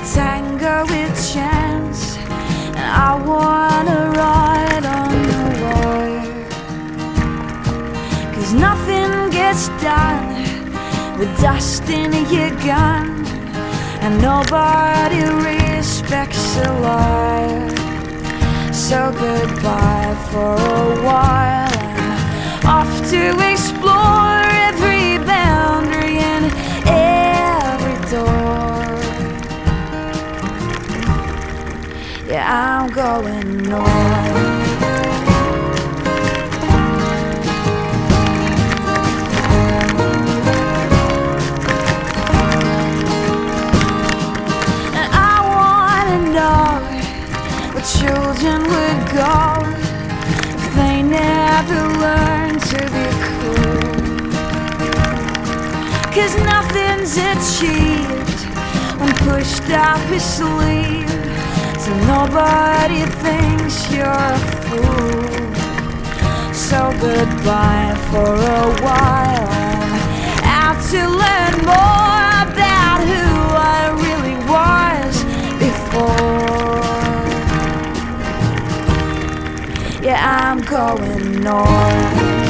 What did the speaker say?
tango with chance, and I wanna ride on the wire. 'Cause nothing gets done with dust in your gun, and nobody respects a liar. So goodbye for a while, and off to explore every boundary and every door. Yeah, I'm going north. Children would go if they never learned to be cool. 'Cause nothing's achieved when pushed up your sleeve, so nobody thinks you're a fool. So goodbye for a while, I'm out to learn more about who I really was before. Yeah, I'm going north.